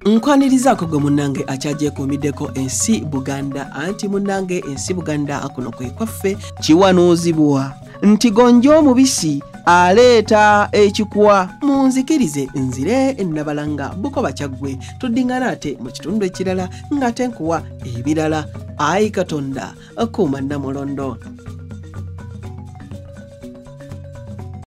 nkwanirizaako gwe munnange akyagyekuumiddeko ensi Buganda anti munnange ensi Buganda kuno kwe kwaffe kiwanuuzibwa nti gonja omubisi aleeta ekikuwa. Munzikirize nzire Nabalanga Bukoba Kyaggwe tuddingana ate mu kitundu ekirala ng'ate nkuwa ebirala. Ayi Katonda kuuma Namulondo.